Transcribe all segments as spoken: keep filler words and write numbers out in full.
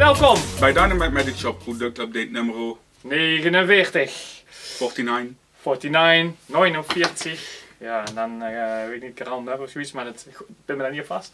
welkom bij Dynamite Magic Shop product update nummer negenenveertig. negenenveertig. negenenveertig, negenenveertig. Ja, en dan uh, weet ik niet, krant of zoiets, maar dat ben me daar niet op vast.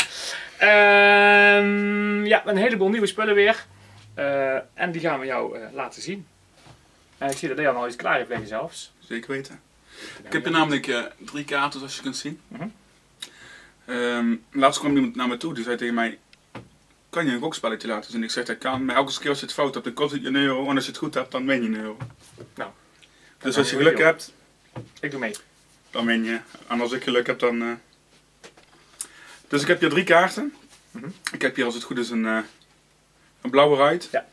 Um, ja, een heleboel nieuwe spullen weer. Uh, en die gaan we jou uh, laten zien. En ik zie dat Leon al iets klaar heeft liggen zelfs. Zeker weten. Ik heb hier namelijk uh, drie kaarten zoals je kunt zien. Uh -huh. um, laatst kwam iemand naar me toe, die zei tegen mij: kan je een gokspelletje laten zien? Ik zeg dat kan, maar elke keer als je het fout hebt, dan kost het je een euro. En als je het goed hebt, dan win je een euro. Nou, dus als je geluk hebt, ik doe mee. Dan win je. En als ik geluk heb, dan... Uh... Dus ik heb hier drie kaarten. Uh -huh. Ik heb hier als het goed is een, uh, een blauwe ruit. Ja.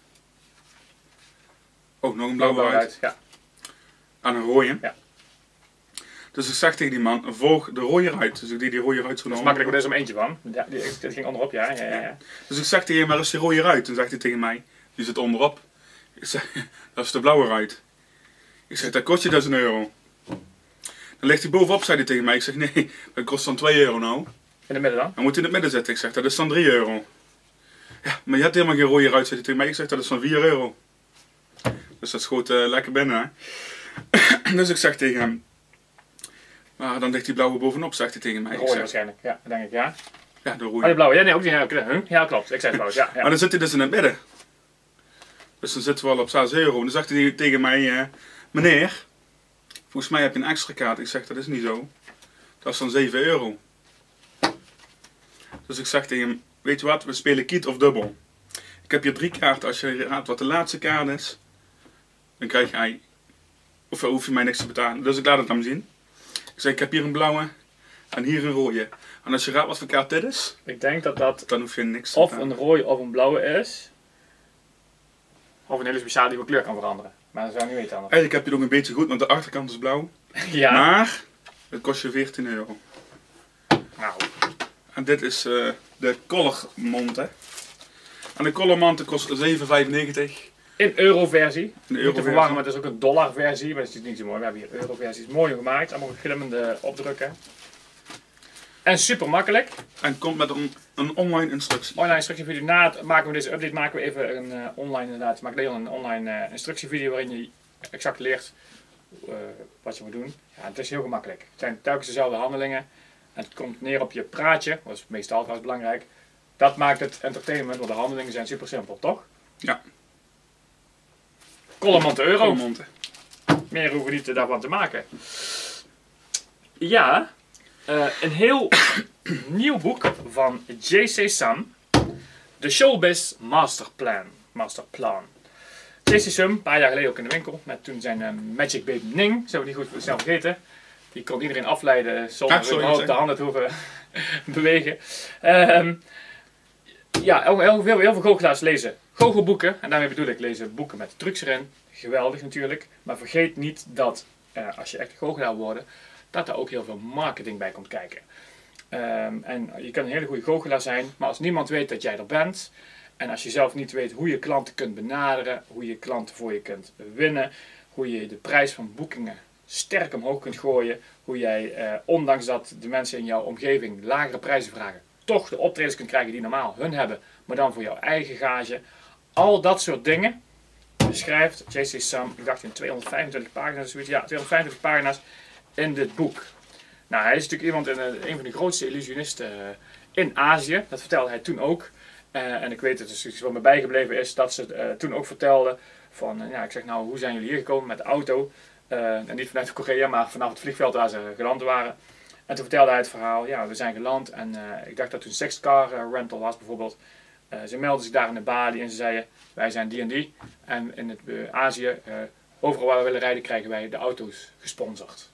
Oh, nog een blauwe, blauwe ruit. Ja. En een rode. Ja. Dus ik zeg tegen die man, volg de rode ruit. Dus ik deed die rode ruit zo naar onder. Dat is makkelijk, er is er eentje van. Ja, die, dit ging onderop, ja. Ja, ja, ja. Dus ik zeg tegen hem, waar is die rode ruit? Toen zegt hij tegen mij, die zit onderop. Ik zeg, dat is de blauwe ruit. Ik zeg, dat kost je dus een euro. Dan ligt hij bovenop, zei hij tegen mij. Ik zeg, nee, dat kost dan twee euro nou. In het midden dan? Dan moet hij in het midden zetten. Ik zeg, dat is dan drie euro. Ja, maar je hebt helemaal geen rode ruit, zei hij tegen mij. Ik zeg, dat is dan vier euro. Dus dat schoot uh, lekker binnen, hè. Dus ik zeg tegen hem, maar dan ligt die blauwe bovenop, zegt hij tegen mij. De rode waarschijnlijk, ja, denk ik, ja. Ja, de rode. Oh, de blauwe, ja, nee, ook niet. Ja, ja klopt. Ik zei het fout, ja, ja. Maar dan zit hij dus in het midden. Dus dan zitten we al op zes euro. En dan zegt hij tegen mij, uh, meneer, volgens mij heb je een extra kaart. Ik zeg, dat is niet zo. Dat is dan zeven euro. Dus ik zeg tegen hem, weet je wat, we spelen kiet of dubbel. Ik heb hier drie kaarten. Als je raadt wat de laatste kaart is, dan krijg jij, of hoef je mij niks te betalen. Dus ik laat het hem zien. Ik zeg, ik heb hier een blauwe en hier een rode. En als je raadt wat voor kaart dit is, ik denk dat dat dan hoef je niks te of betalen. een rode of een blauwe is. Of een hele speciale die van kleur kan veranderen. Maar dat zou ik niet weten anders. Eigenlijk heb je het ook een beetje goed, want de achterkant is blauw. Ja. Maar het kost je veertien euro. Nou. En dit is uh, de Colormonte. En de Colormonte kost zeven vijfennegentig. In euroversie. In euro niet te verwarren, maar het is ook een dollarversie. Maar dat is niet zo mooi. We hebben hier euroversies mooi gemaakt. Allemaal glimmende opdrukken. En super makkelijk. En komt met een, een online instructie. Online instructievideo. Na het maken we deze update maken we even een uh, online inderdaad. Maak Leon een online uh, instructievideo waarin je exact leert uh, wat je moet doen. Ja, het is heel gemakkelijk. Het zijn telkens dezelfde handelingen. En het komt neer op je praatje. Dat is meestal trouwens belangrijk. Dat maakt het entertainment, want de handelingen zijn super simpel, toch? Ja. Colormonte euro. Colormonte. Meer hoeven we niet daarvan te maken. Ja. Uh, een heel nieuw boek van J C Sam. The Showbiz Masterplan. Masterplan. J C Sam, een paar jaar geleden ook in de winkel. Met toen zijn uh, Magic Baby Ning. Zullen we niet goed snel vergeten. Die kon iedereen afleiden zonder ah, sorry, überhaupt de handen te hoeven bewegen. Um, ja, heel, heel, veel, heel veel goochelaars lezen goochelboeken. En daarmee bedoel ik lezen boeken met trucs erin. Geweldig natuurlijk. Maar vergeet niet dat uh, als je echt goochelaar wordt, dat er ook heel veel marketing bij komt kijken. Um, en je kan een hele goede goochelaar zijn, maar als niemand weet dat jij er bent, en als je zelf niet weet hoe je klanten kunt benaderen, hoe je klanten voor je kunt winnen, hoe je de prijs van boekingen sterk omhoog kunt gooien, hoe jij, uh, ondanks dat de mensen in jouw omgeving lagere prijzen vragen, toch de optredens kunt krijgen die normaal hun hebben, maar dan voor jouw eigen gage. Al dat soort dingen beschrijft J C Sam, ik dacht in tweehonderdvijfentwintig pagina's, zoiets, ja, tweehonderdvijfentwintig pagina's in dit boek. Nou, hij is natuurlijk iemand, een, een van de grootste illusionisten in Azië, dat vertelde hij toen ook. Uh, en ik weet het, dus wat me bijgebleven is, dat ze uh, toen ook vertelde van, uh, ja, ik zeg nou, hoe zijn jullie hier gekomen met de auto? Uh, en niet vanuit Korea, maar vanaf het vliegveld waar ze geland waren. En toen vertelde hij het verhaal, ja, we zijn geland en uh, ik dacht dat toen Six Car uh, Rental was bijvoorbeeld. Uh, ze meldden zich daar in de balie en ze zeiden, wij zijn die en die. En in het, uh, Azië, uh, overal waar we willen rijden, krijgen wij de auto's gesponsord.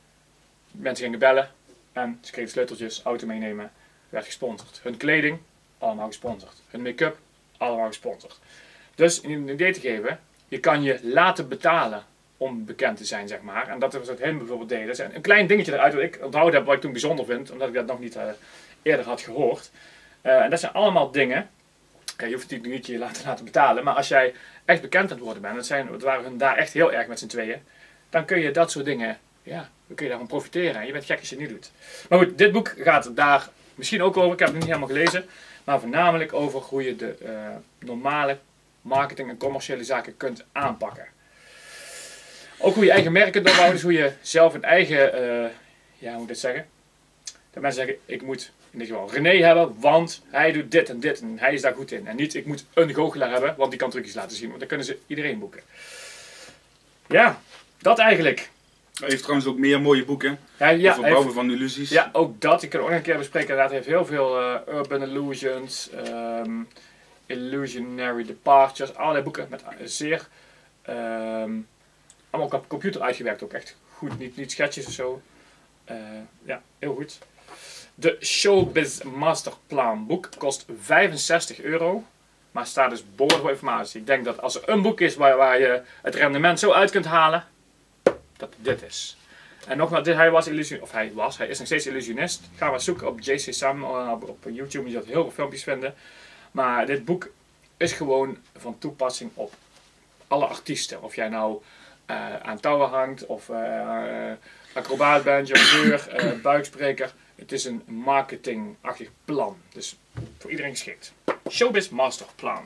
Mensen gingen bellen en ze kregen sleuteltjes, auto meenemen, werd gesponsord. Hun kleding, allemaal gesponsord. Hun make-up, allemaal gesponsord. Dus om een idee te geven, je kan je laten betalen om bekend te zijn, zeg maar. En dat is wat hen bijvoorbeeld deden. Dat is een klein dingetje eruit wat ik onthouden heb, wat ik toen bijzonder vind, omdat ik dat nog niet uh, eerder had gehoord. Uh, en dat zijn allemaal dingen. Ja, je hoeft natuurlijk niet je laten, laten betalen, maar als jij echt bekend aan het worden bent, dat, zijn, dat waren hun daar echt heel erg met z'n tweeën, dan kun je dat soort dingen, ja, dan kun je daarvan profiteren. En je bent gek als je het niet doet. Maar goed, dit boek gaat daar misschien ook over, ik heb het niet helemaal gelezen, maar voornamelijk over hoe je de uh, normale marketing en commerciële zaken kunt aanpakken. Ook hoe je eigen merk kunt opbouwen, dus hoe je zelf een eigen, uh, ja hoe moet ik dit zeggen? Dat mensen zeggen, ik moet in dit geval René hebben, want hij doet dit en dit en hij is daar goed in. En niet, ik moet een goochelaar hebben, want die kan trucjes laten zien, want dan kunnen ze iedereen boeken. Ja, dat eigenlijk. Hij heeft trouwens ook meer mooie boeken. Ja, ja, over bouwen van illusies. Ja, ook dat. Ik kan ook nog een keer bespreken. Inderdaad, hij heeft heel veel uh, Urban Illusions, um, Illusionary Departures, allerlei boeken met uh, zeer, um, allemaal op computer uitgewerkt ook echt goed. Niet, niet schetsjes of zo. Uh, ja, heel goed. De Showbiz Masterplan boek kost vijfenzestig euro. Maar staat dus boordevol informatie. Ik denk dat als er een boek is waar, waar je het rendement zo uit kunt halen, dat dit is. En nogmaals, hij was illusionist, of hij was, hij is nog steeds illusionist. Ga maar zoeken op J C Sam op, op YouTube, je zult heel veel filmpjes vinden. Maar dit boek is gewoon van toepassing op alle artiesten. Of jij nou uh, aan touwen hangt, of uh, acrobaat bent, jongleur, uh, buikspreker. Het is een marketingachtig plan. Dus voor iedereen geschikt. Showbiz Masterplan.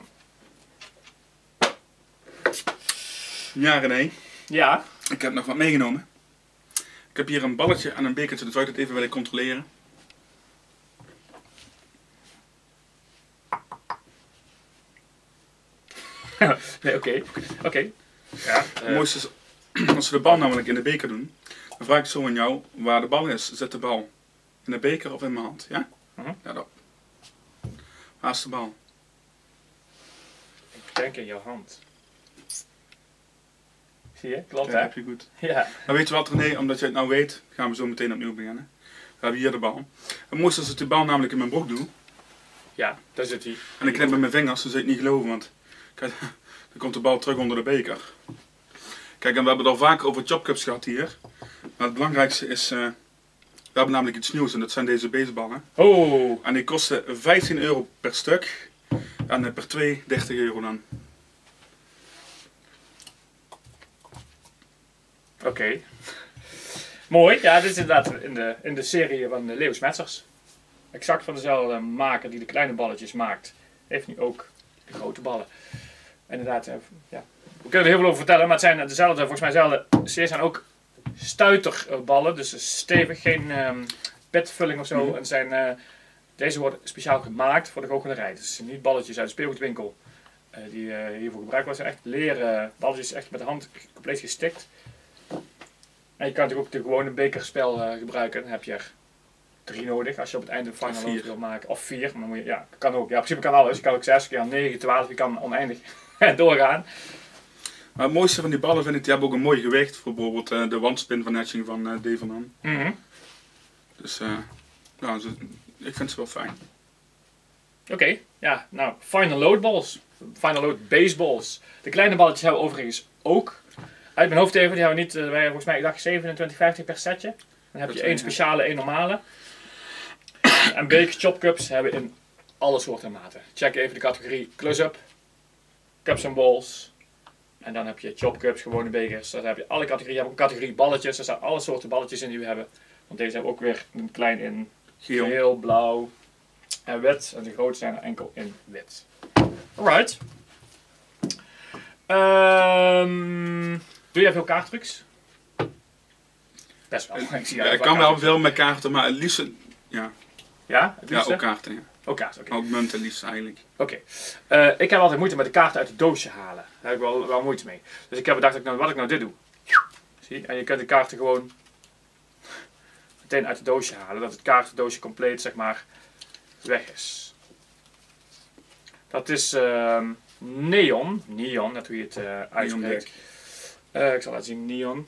Ja, René. Ja. Ik heb nog wat meegenomen. Ik heb hier een balletje en een bekertje, dat zou ik het even willen controleren. Nee, oké. Oké. Okay. Ja, uh... Het mooiste is, als we de bal namelijk in de beker doen, dan vraag ik zo aan jou waar de bal is. Zet de bal in de beker of in mijn hand, ja? Uh-huh. Ja, dat. Waar is de bal? Ik denk in jouw hand. Zie je? Klopt, ja, hè? heb je goed. Ja. Maar weet je wat, René, omdat je het nou weet, gaan we zo meteen opnieuw beginnen. We hebben hier de bal. Het mooiste is als ik de bal namelijk in mijn broek doe. Ja, daar zit hij. En ik knip met mijn vingers, dan zul je het niet geloven, want kijk, dan komt de bal terug onder de beker. Kijk, en we hebben het al vaak over chopcups gehad hier. Maar het belangrijkste is, uh, we hebben namelijk iets nieuws en dat zijn deze baseballen. Oh! En die kosten vijftien euro per stuk. En per twee dertig euro dan. Oké. Okay. Mooi. Ja, dit is inderdaad in de, in de serie van de Leo Smetsers. Exact van dezelfde maker die de kleine balletjes maakt. Heeft nu ook de grote ballen. Inderdaad, ja. We kunnen er heel veel over vertellen, maar het zijn dezelfde, volgens mij dezelfde series zijn ook stuiterballen. Dus stevig, geen um, petvulling of zo. Mm-hmm. En zijn, uh, deze worden speciaal gemaakt voor de goochelarij. Dus niet balletjes uit de speelgoedwinkel uh, die uh, hiervoor gebruikt worden. Het zijn echt leren balletjes, echt met de hand compleet gestikt. En je kan natuurlijk ook de gewone bekerspel uh, gebruiken. Dan heb je er drie nodig als je op het einde een final load wil maken. Of vier, maar dan moet je, ja, kan ook. Ja, in principe kan alles. Je kan ook zes, kan negen, twaalf, je kan oneindig doorgaan. Maar het mooiste van die ballen vind ik, die hebben ook een mooi gewicht. Voor bijvoorbeeld uh, de wandspin van Hatching van uh, Dave van Han. Mm-hmm. Dus uh, ja, ze, ik vind ze wel fijn. Oké, okay, ja, nou, final load balls. Final load baseballs. De kleine balletjes hebben we overigens ook. Uit mijn hoofd even, die hebben we niet, uh, wij volgens mij, ik dacht zevenentwintig vijftig per setje. Dan heb je één speciale, één normale. En beker chopcups hebben we in alle soorten en maten. Check even de categorie close-up, cups en balls. En dan heb je chopcups, gewone bekers. Dan heb je alle categorieën. Je hebt ook een categorie balletjes. Er staan alle soorten balletjes in die we hebben. Want deze hebben we ook weer een klein in geel, geel blauw en wit. En de grote zijn er enkel in wit. Alright. Um, doe jij veel kaarttrucs? Best wel. Ik, zie ja, ik kan wel veel met kaarten, maar het liefst... Ja, ja, het liefst, ja ook kaarten. Ja. Ook kaarten, oké. Okay. Ook munten liefst eigenlijk. Oké. Okay. Uh, ik heb altijd moeite met de kaarten uit het doosje halen. Daar heb ik wel, wel moeite mee. Dus ik heb bedacht dat ik nou, wat ik nou dit doe. Zie? En je kunt de kaarten gewoon meteen uit het doosje halen. Dat het kaartendoosje compleet, zeg maar, weg is. Dat is uh, neon. Neon, net hoe je het uh, uitspreekt. Uh, ik zal laten zien, neon.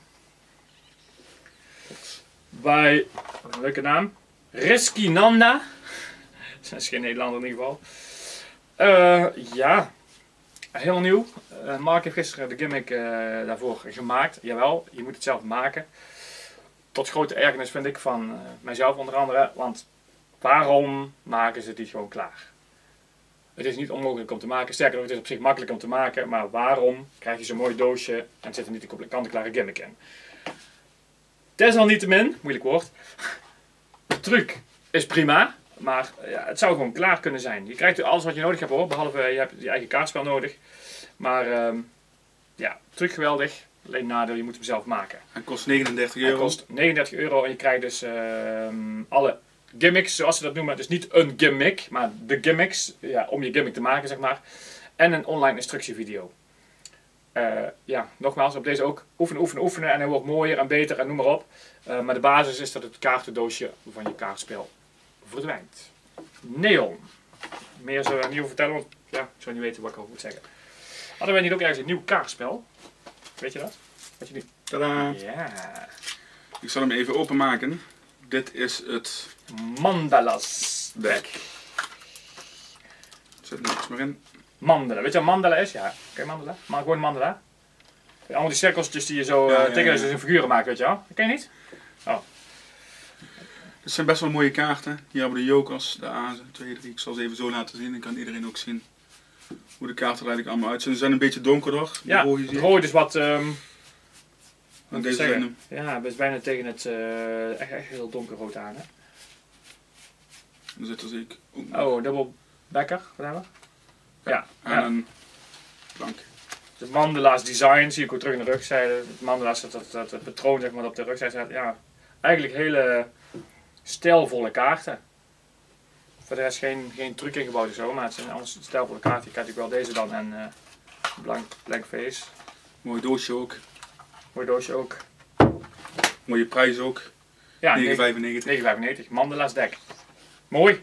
Bij, een leuke naam. Riskinanda. Dat is geen Nederlander in ieder geval. Uh, ja, heel nieuw. Uh, Mark heeft gisteren de gimmick uh, daarvoor gemaakt. Jawel, je moet het zelf maken. Tot grote ergernis vind ik van uh, mijzelf onder andere. Want waarom maken ze die gewoon klaar? Het is niet onmogelijk om te maken. Sterker nog, het is op zich makkelijk om te maken. Maar waarom krijg je zo'n mooi doosje en zit er niet een kant-en-klare gimmick in? Desalniettemin, moeilijk woord. De truc is prima. Maar ja, het zou gewoon klaar kunnen zijn. Je krijgt alles wat je nodig hebt hoor, behalve je hebt je eigen kaartspel nodig. Maar uh, ja, truc geweldig. Alleen nadeel, je moet hem zelf maken. Hij kost negenendertig euro. Hij kost negenendertig euro en je krijgt dus uh, alle gimmicks, zoals ze dat noemen. Dus niet een gimmick, maar de gimmicks, ja, om je gimmick te maken zeg maar. En een online instructievideo. Uh, ja, nogmaals, op deze ook oefenen, oefenen, oefenen en hij wordt mooier en beter en noem maar op. Uh, maar de basis is dat het kaartendoosje van je kaartspel verdwijnt. Neon. Meer zou ik niet over vertellen, want ja, ik zou niet weten wat ik al moet zeggen. Hadden wij niet ook ergens een nieuw kaartspel? Weet je dat? Wat je nu... Tadaa! Ja. Ik zal hem even openmaken. Dit is het Mandalas deck. Zet er niks meer in. Mandala. Weet je wat mandala is? Ja. Ken je mandala? Maar gewoon mandala. Allemaal die cirkeltjes die je zo ja, uh, ja, tekeningen ja. in figuren maakt, weet je wel? Dat ken je niet? Oh. Dit zijn best wel mooie kaarten. Hier hebben we de jokers, de azen, twee, drie. Ik zal ze even zo laten zien. Dan kan iedereen ook zien hoe de kaarten er eigenlijk allemaal uitzien. Ze zijn een beetje donkerder. Ja, het rood is wat... Um, en deze zijn hem. Ja, het is bijna tegen het uh, echt, echt heel donkerrood aan. Hè? Dan zit er zeker ook nog. Oh, dubbel bekker, wat hebben we? Ja. En ja. een plank. De mandala's design zie ik ook terug in de rugzijde. Het mandala's, dat, dat, dat het patroon zeg maar, op de rugzijde staat. Ja, eigenlijk hele stijlvolle kaarten. Voor de rest geen, geen truc ingebouwd of zo, maar het zijn anders stijlvolle kaarten. Je krijgt ook wel deze dan en uh, blank, blank face. Mooi doosje ook. Mooi doosje ook. Mooie prijs ook. Ja, negen vijfennegentig. negen vijfennegentig. Mandala's deck. Mooi.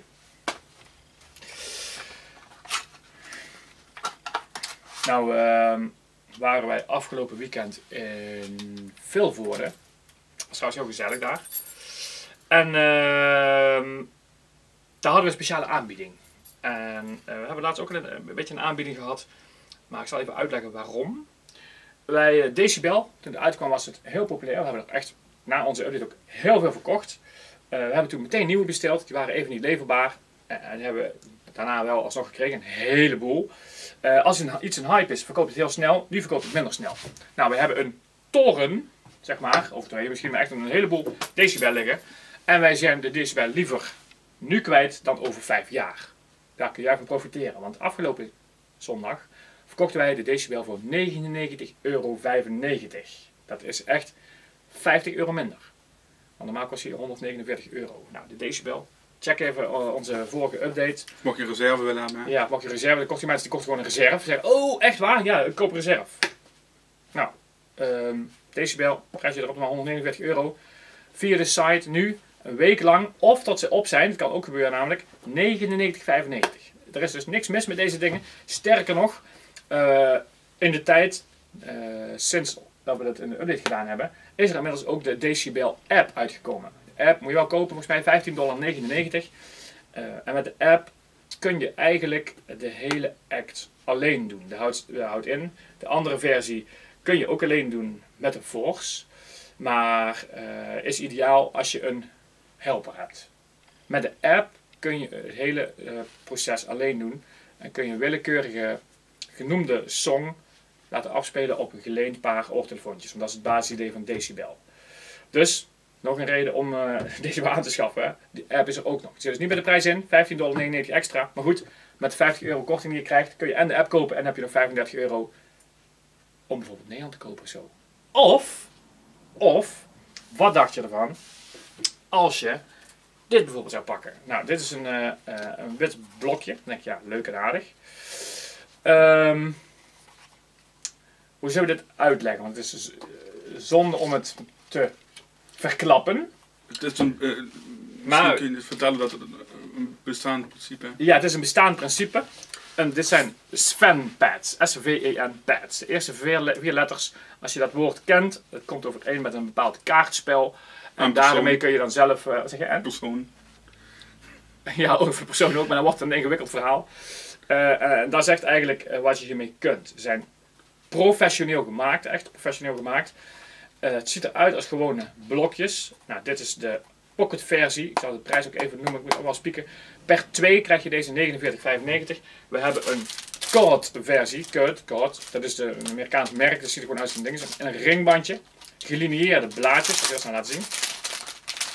Nou, uh, waren wij afgelopen weekend in Vilvoorde. Dat was trouwens heel gezellig daar. En uh, daar hadden we een speciale aanbieding. En uh, we hebben laatst ook een, een beetje een aanbieding gehad. Maar ik zal even uitleggen waarom. Bij uh, Decibel, toen het uitkwam, was het heel populair. We hebben er echt na onze update ook heel veel verkocht. Uh, we hebben toen meteen nieuwe besteld. Die waren even niet leverbaar. Uh, en die hebben we daarna wel alsnog gekregen. Een heleboel. Uh, als een, iets een hype is, verkoopt het heel snel. Nu verkoopt het minder snel. Nou, we hebben een toren, zeg maar. Of twee, misschien maar echt een heleboel decibel liggen. En wij zijn de decibel liever nu kwijt dan over vijf jaar. Daar kun jij van profiteren. Want afgelopen zondag verkochten wij de decibel voor negenennegentig euro vijfennegentig. Dat is echt vijftig euro minder. Want normaal kost hij honderdnegenenveertig euro. Nou, de decibel. Check even onze vorige update. Mocht je reserve willen hebben. Ja, mocht je reserve. Dan kocht die mensen die kochten gewoon een reserve. Zeggen, oh, echt waar? Ja, ik koop een reserve. Nou, um, decibel, prijs je erop maar honderdnegenenveertig euro. Via de site nu, een week lang, of tot ze op zijn, dat kan ook gebeuren namelijk, negenennegentig vijfennegentig. Er is dus niks mis met deze dingen. Sterker nog, uh, in de tijd, uh, sinds dat we dat in de update gedaan hebben, is er inmiddels ook de Decibel app uitgekomen. De app moet je wel kopen, volgens mij vijftien negenennegentig dollar. Uh, en met de app kun je eigenlijk de hele act alleen doen. Dat houdt, dat houdt in. De andere versie kun je ook alleen doen met een Force. Maar uh, is ideaal als je een helper hebt. Met de app kun je het hele uh, proces alleen doen. En kun je een willekeurige genoemde song laten afspelen op een geleend paar oortelefoontjes. Want dat is het basisidee van Decibel. Dus, nog een reden om uh, deze aan te schaffen. Hè. De app is er ook nog. Het zit dus niet bij de prijs in. vijftien negenennegentig dollar extra. Maar goed, met de vijftig euro korting die je krijgt, kun je en de app kopen en dan heb je nog vijfendertig euro om bijvoorbeeld Neon te kopen of zo. Of, of, wat dacht je ervan als je dit bijvoorbeeld zou pakken? Nou, dit is een, uh, uh, een wit blokje. Dan denk je, ja, leuk en aardig. Um, hoe zullen we dit uitleggen? Want het is dus, uh, zonde om het te verklappen. Het is een, uh, maar kun je vertellen dat het een bestaand principe is? Ja, het is een bestaand principe. En dit zijn Sven pads, S V E N pads. De eerste vier, vier letters, als je dat woord kent, het komt overeen met een bepaald kaartspel. En, en daarmee kun je dan zelf, uh, wat zeg je? En? Persoon. Ja, over persoon ook, maar dan wordt het een ingewikkeld verhaal. Uh, en dat zegt eigenlijk uh, wat je hiermee kunt. Ze zijn professioneel gemaakt, echt professioneel gemaakt. Uh, het ziet eruit als gewone blokjes. Nou, dit is de pocket versie. Ik zal de prijs ook even noemen, ik moet ook wel spieken. Per twee krijg je deze negenenveertig vijfennegentig. We hebben een Code versie. Code, Code. Dat is de, een Amerikaans merk. Dat ziet er gewoon uit als een ding. Een ringbandje. Gelineerde blaadjes. Ik zal het nou laten zien.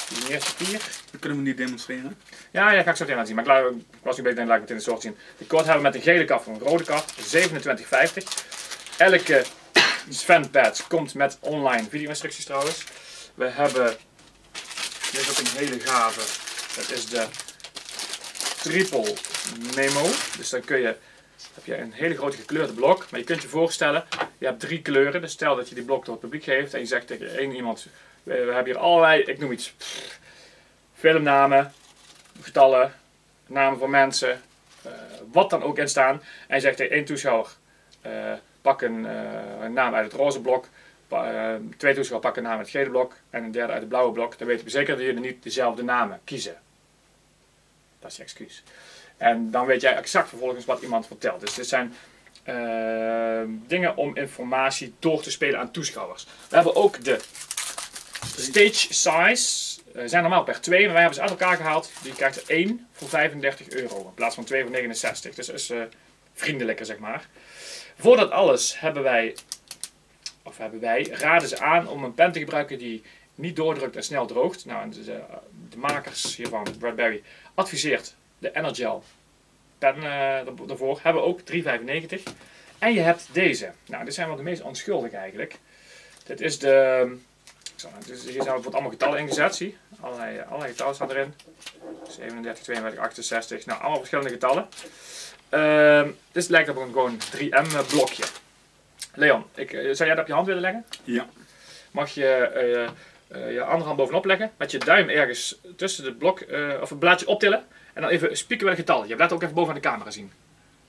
Die eerste papier. Dat kunnen we niet demonstreren. Ja, ja, ga ik zo meteen laten zien. Maar ik, laat, ik was nu bezig en laat ik het in de soort zien. De kaart hebben we met een gele kaft en een rode kaft. zevenentwintig vijftig. Elke Sven-pad komt met online video-instructies trouwens. We hebben, dit is ook een hele gave. Dat is de Triple Memo. Dus dan kun je, heb je een hele grote gekleurde blok. Maar je kunt je voorstellen, je hebt drie kleuren. Dus stel dat je die blok door het publiek geeft en je zegt tegen één iemand, we, we hebben hier allerlei, ik noem iets, pff, filmnamen, getallen, namen van mensen, uh, wat dan ook in staan. En je zegt tegen één toeschouwer, uh, pak een, uh, een naam uit het roze blok. Uh, twee toeschouwers pakken een naam uit het gele blok. En een derde uit het blauwe blok. Dan weten we zeker dat jullie niet dezelfde namen kiezen. Dat is je excuus. En dan weet jij exact vervolgens wat iemand vertelt. Dus dit zijn uh, dingen om informatie door te spelen aan toeschouwers. We hebben ook de stage size. Uh, zijn normaal per twee, maar wij hebben ze uit elkaar gehaald. Die krijgt er één voor vijfendertig euro in plaats van twee voor negenenzestig. Dus dat is uh, vriendelijker, zeg maar. Voor dat alles hebben wij, of hebben wij, raden ze aan om een pen te gebruiken die niet doordrukt en snel droogt. Nou, de, de makers hiervan, Bradbury, adviseert de Energel pen uh, daarvoor. Hebben we ook drie vijfennegentig. En je hebt deze. Nou, dit zijn wel de meest onschuldige eigenlijk. Dit is de... Dus hier zijn bijvoorbeeld allemaal getallen ingezet, zie. Allerlei, allerlei getallen staan erin. zevenendertig, tweeënveertig, achtenzestig. Nou, allemaal verschillende getallen. Uh, dit lijkt op een gewoon drie M blokje. Leon, ik, zou jij dat op je hand willen leggen? Ja. Mag je uh, uh, je andere hand bovenop leggen, met je duim ergens tussen het blok, uh, of het blaadje optillen. En dan even spieken met een getal. Je hebt dat ook even boven aan de camera zien.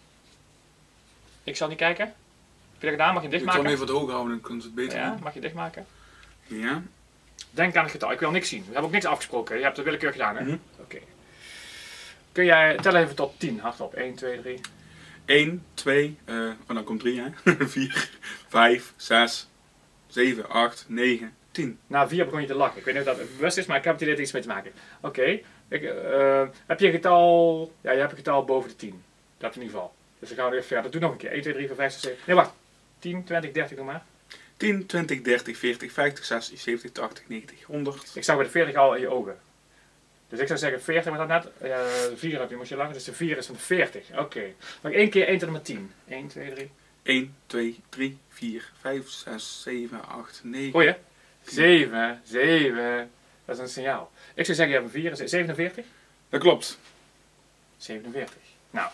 Ik zal niet kijken. Heb je dat gedaan? Mag je dichtmaken? Ik zal hem even wat hoger houden, dan kunnen ze het beter Ja, doen. mag je dichtmaken? Ja. Denk aan het getal. Ik wil niks zien. We hebben ook niks afgesproken. Je hebt het willekeurig gedaan, hè? Mm-hmm. Oké. Okay. Kun jij tellen even tot tien, hardop. één, twee, drie. één, twee, uh, oh, dan komt drie, hè? vier, vijf, zes, zeven, acht, negen, tien. Na vier begon je te lachen. Ik weet niet of dat bewust is, maar ik heb het idee dat er iets mee te maken. Oké. Okay. Uh, heb je een getal... Ja, je hebt een getal boven de tien. Dat in ieder geval. Dus dan gaan we even verder. Doe nog een keer. één, twee, drie, vier, vijf, zes, zeven. Nee, wacht. tien, twintig, dertig, doe maar. tien, twintig, dertig, veertig, vijftig, zestig, zeventig, tachtig, negentig, honderd. Ik zag bij de veertig al in je ogen. Dus ik zou zeggen veertig, maar dat net. Uh, vier heb je, moest je lachen. Dus de vier is van de veertig. Oké. Okay. Nog één keer één tot en met tien. één, twee, drie. één, twee, drie, vier, vijf, zes, zeven, acht, negen. Goeie. zeven, zeven. Dat is een signaal. Ik zou zeggen, je hebt een vier, is zevenenveertig? Dat klopt. zevenenveertig. Nou.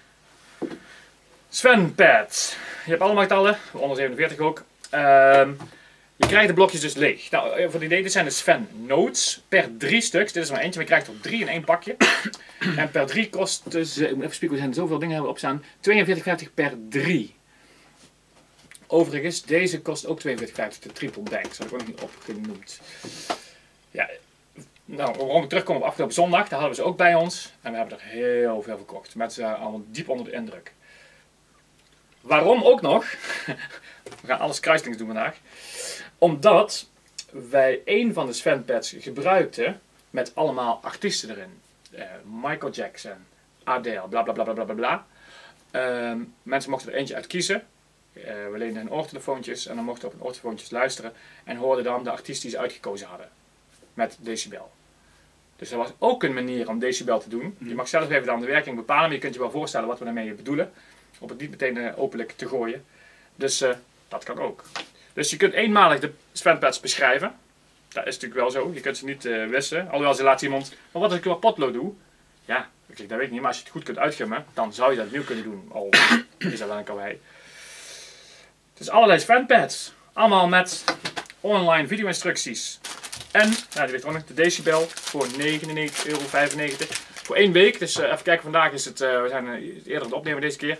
Sven-pad. Je hebt allemaal getallen, onder zevenenveertig ook. Uh, je krijgt de blokjes dus leeg. Nou, voor het idee, dit zijn de Sven-notes per drie stuks. Dit is maar eentje, maar je krijgt er drie in één pakje. En per drie kost dus, ik moet even spieken, we zijn zoveel dingen hebben opstaan, tweeënveertig vijftig per drie. Overigens, deze kost ook tweeënveertig vijftig, de triple bank, dat heb ik ook nog niet opgenoemd. Ja, nou, waarom ik terugkom op afgelopen zondag, daar hadden we ze ook bij ons. En we hebben er heel veel verkocht. Mensen waren allemaal diep onder de indruk. Waarom ook nog? We gaan alles kruislings doen vandaag. Omdat wij een van de Sven-pads gebruikten met allemaal artiesten erin. Uh, Michael Jackson, Adele, bla bla bla bla bla bla. Uh, mensen mochten er eentje uit kiezen. Uh, we leenden hun oortelefoontjes en dan mochten we op hun oortelefoontjes luisteren. En hoorden dan de artiest die ze uitgekozen hadden. Met decibel. Dus dat was ook een manier om decibel te doen. Je mag zelf even dan de werking bepalen, maar je kunt je wel voorstellen wat we daarmee bedoelen. Om het niet meteen uh, openlijk te gooien. Dus uh, dat kan ook. Dus je kunt eenmalig de Sven-pads beschrijven. Dat is natuurlijk wel zo. Je kunt ze niet uh, wissen. Alhoewel ze laat iemand, maar wat als ik wat potlood doe? Ja, ik zeg, dat weet ik niet. Maar als je het goed kunt uitgummen, dan zou je dat opnieuw kunnen doen. Al is dat wel een karwei. Dus allerlei Sven-pads. Allemaal met online video-instructies. En, nou, die weet ook nog, de decibel voor negenennegentig euro vijfennegentig. Voor één week. Dus uh, even kijken, vandaag is het, uh, we zijn uh, eerder aan het opnemen deze keer.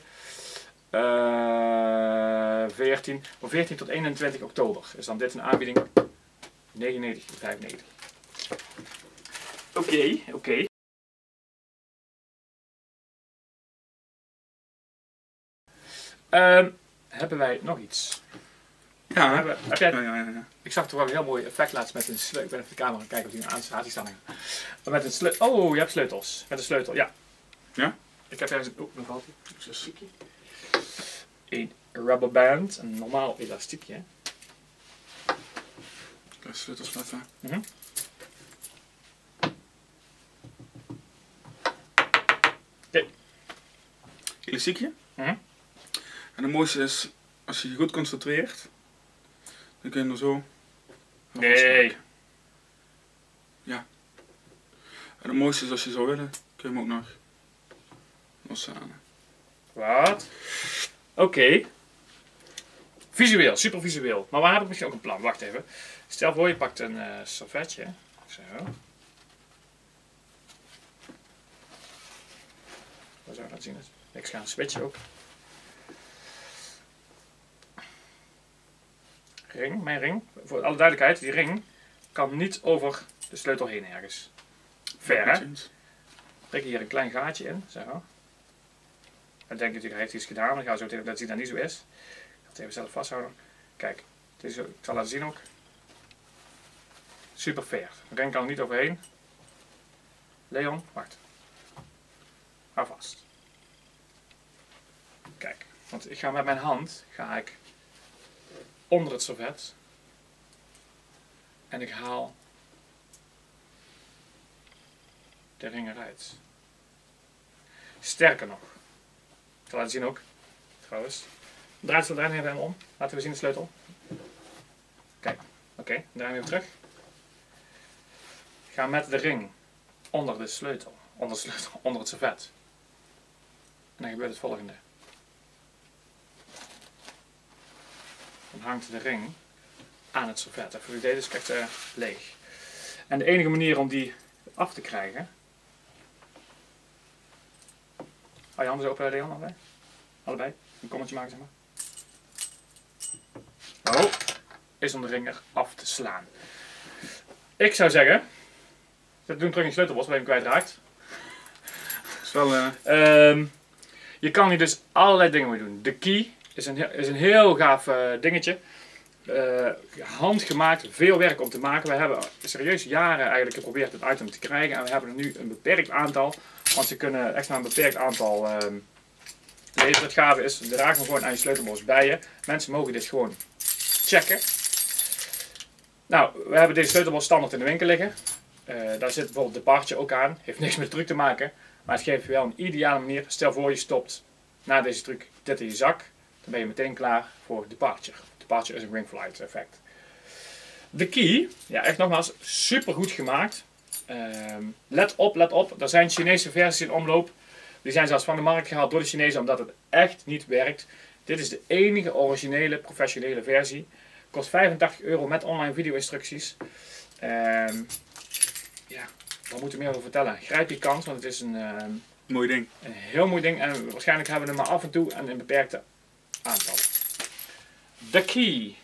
Uh, veertien, van veertien tot eenentwintig oktober is dan dit een aanbieding. negenennegentig vijfennegentig. Oké, okay, oké. Okay. Uh, hebben wij nog iets? Ja, hebben, heb jij, ja, ja, ja. Ik zag toch wel een heel mooi effect laatst met een sleutel. Ik ben even de camera gaan kijken of die aan staat. Die staan er. Met een sleutel. Oh, je hebt sleutels. Met een sleutel, ja. Ja? Ik heb ergens een. Oh, dan valt hij. Een rubberband, een normaal elastiekje. De sleutels even. Mm-hmm. elastiekje. Mhm. En het mooiste is, als je je goed concentreert, dan kun je er zo... Nee. Ja. En het mooiste is, als je zou willen, kun je hem ook nog loshalen. Wat? Oké. Okay. Visueel, super visueel. Maar waar heb ik misschien ook een plan? Wacht even. Stel voor je pakt een uh, servetje. Zo. Hoe zou je dat zien? Ik ga een switchen ook. Ring, mijn ring. Voor alle duidelijkheid, die ring kan niet over de sleutel heen ergens. Ver, hè? Prik hier een klein gaatje in. Zo. Dan denk je natuurlijk, hij heeft iets gedaan. Dan gaan we zo tegen dat het dat niet zo is. Ik ga het even zelf vasthouden. Kijk, het is, ik zal laten zien ook. Super fair. De ring kan er niet overheen. Leon, wacht. Hou vast. Kijk, want ik ga met mijn hand ga ik onder het servet en ik haal de ring eruit. Sterker nog, ik zal laten zien ook, trouwens. Draai het draai even om. Laten we zien de sleutel. Kijk, oké, okay, draai hem even terug. Ik ga met de ring onder de sleutel, onder, de sleutel, onder het servet. En dan gebeurt het volgende. Dan hangt de ring aan het servet. Even deze is echt uh, leeg. En de enige manier om die af te krijgen. Hou je handen zo op, Leon, allebei? Allebei. Een kommetje maken, zeg maar. Oh, is om de ring eraf te slaan. Ik zou zeggen, zet doen terug in je sleutelbos waar je hem kwijtraakt. Dat is wel... Uh... Um, je kan hier dus allerlei dingen mee doen. De key is een, is een heel gaaf uh, dingetje. Uh, handgemaakt, veel werk om te maken. We hebben serieus jaren eigenlijk geprobeerd het item te krijgen. En we hebben er nu een beperkt aantal. Want ze kunnen echt maar een beperkt aantal uh, leveren. Het gave is, de draag hem gewoon aan je sleutelbos bij je. Mensen mogen dit gewoon checken. Nou, we hebben deze sleutelbos standaard in de winkel liggen. Uh, daar zit bijvoorbeeld de partje ook aan. Heeft niks met de truc te maken. Maar het geeft je wel een ideale manier. Stel voor je stopt na deze truc dit in je zak. Dan ben je meteen klaar voor departure. Departure is een ring flight effect. De key, ja echt nogmaals, super goed gemaakt. Um, let op, let op. Er zijn Chinese versies in omloop. Die zijn zelfs van de markt gehaald door de Chinezen omdat het echt niet werkt. Dit is de enige originele professionele versie. Kost vijfentachtig euro met online video instructies. Um, ja, daar moet ik meer over vertellen. Grijp je kans, want het is een, um, mooi ding. Een heel mooi ding. En waarschijnlijk hebben we hem maar af en toe en in beperkte aantallen. De key.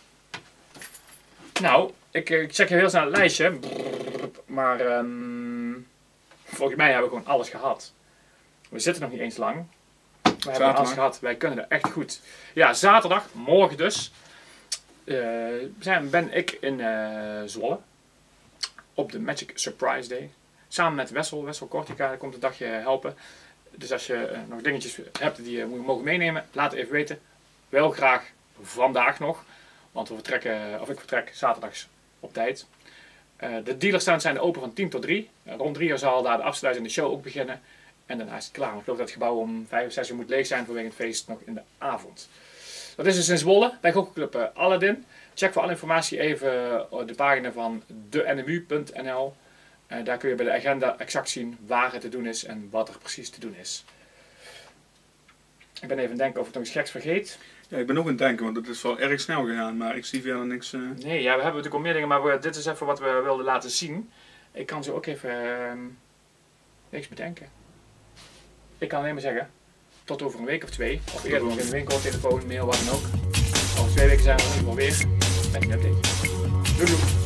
Nou, ik, ik check heel snel het lijstje. Maar um, volgens mij hebben we gewoon alles gehad. We zitten nog niet eens lang. We hebben Zaterdag. alles gehad. Wij kunnen er echt goed. Ja, zaterdag, morgen dus, uh, zijn, ben ik in uh, Zwolle. Op de Magic Surprise Day. Samen met Wessel. Wessel Kortica, die komt een dagje helpen. Dus als je uh, nog dingetjes hebt die je mogen meenemen, laat het even weten. Wel graag vandaag nog. Want we vertrekken, of ik vertrek zaterdags op tijd. Uh, de dealerstands zijn open van tien tot drie. Uh, rond drie uur zal daar de afsluitende show ook beginnen. En daarna is het klaar. Ik geloof dat het gebouw om vijf of zes uur moet leeg zijn vanwege het feest nog in de avond. Dat is dus in Zwolle bij Gokkelclub uh, Aladdin. Check voor alle informatie even uh, de pagina van de n m u punt n l. Uh, daar kun je bij de agenda exact zien waar het te doen is en wat er precies te doen is. Ik ben even denken of ik nog iets geks vergeet. Ja, ik ben ook aan het denken, want het is wel erg snel gegaan, maar ik zie verder niks... Uh... Nee, ja, we hebben natuurlijk al meer dingen, maar we, dit is even wat we wilden laten zien. Ik kan zo ook even uh, niks bedenken. Ik kan alleen maar zeggen, tot over een week of twee, of eerder nog in de winkel, telefoon, mail, wat dan ook. Over twee weken zijn we in ieder geval weer met een update. Doei doei!